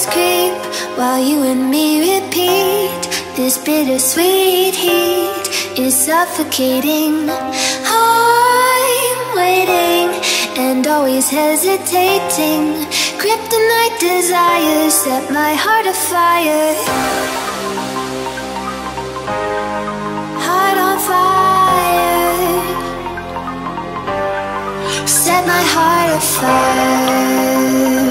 creep while you and me repeat. This bittersweet heat is suffocating. I'm waiting and always hesitating. Kryptonite desires set my heart afire. Heart on fire. Set my heart afire.